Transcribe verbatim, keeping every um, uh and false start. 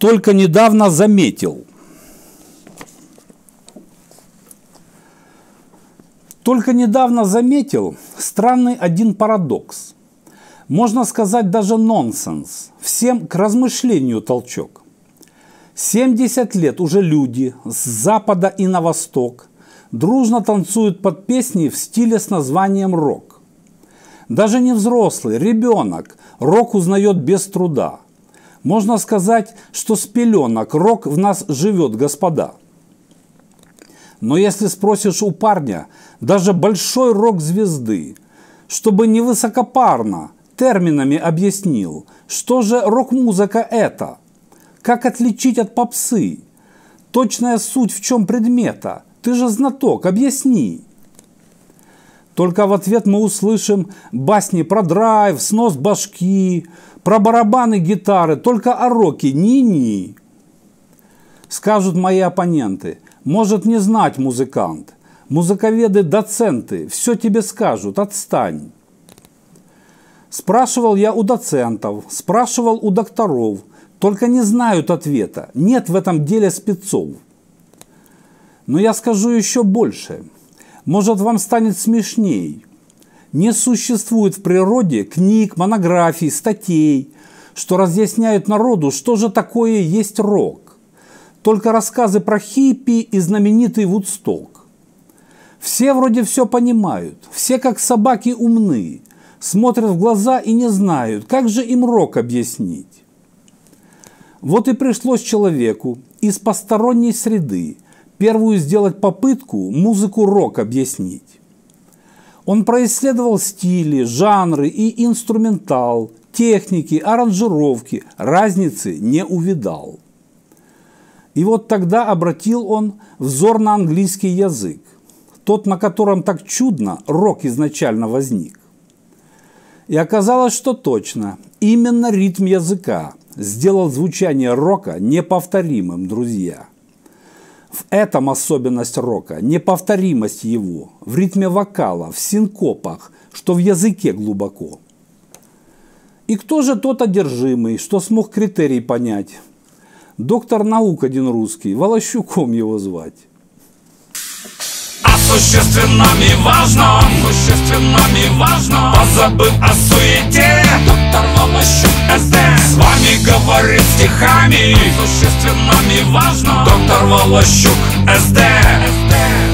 только недавно заметил. Только недавно заметил странный один парадокс. Можно сказать, даже нонсенс. Всем к размышлению толчок. семьдесят лет уже люди с запада и на восток дружно танцуют под песни в стиле с названием рок. Даже не взрослый, ребенок рок узнает без труда. Можно сказать, что с пеленок рок в нас живет, господа. Но если спросишь у парня, даже большой рок-звезды, чтобы не высокопарно терминами объяснил, что же рок-музыка это, как отличить от попсы, точная суть в чем предмета, ты же знаток, объясни. Только в ответ мы услышим басни про драйв, снос башки, про барабаны, гитары, только о роке ни-ни. Скажут мои оппоненты, может не знать музыкант, музыковеды, доценты, все тебе скажут, отстань. Спрашивал я у доцентов, спрашивал у докторов, только не знают ответа, нет в этом деле спецов. Но я скажу еще больше, может вам станет смешней. Не существует в природе книг, монографий, статей, что разъясняют народу, что же такое есть рок. Только рассказы про хиппи и знаменитый Вудсток. Все вроде все понимают, все как собаки умны, смотрят в глаза и не знают, как же им рок объяснить. Вот и пришлось человеку из посторонней среды первую сделать попытку музыку рок объяснить. Он происследовал стили, жанры и инструментал, техники, аранжировки, разницы не увидал. И вот тогда обратил он взор на английский язык, тот, на котором так чудно рок изначально возник. И оказалось, что точно, именно ритм языка сделал звучание рока неповторимым, друзья. В этом особенность рока, неповторимость его, в ритме вокала, в синкопах, что в языке глубоко. И кто же тот одержимый, что смог критерий понять? Доктор наук один русский, Волощуком его звать. О существенном и важном, существенном и важном, позабыв о суете, доктор Волощук эс дэ с вами говорит стихами. О существенном и важном, доктор Волощук эс дэ.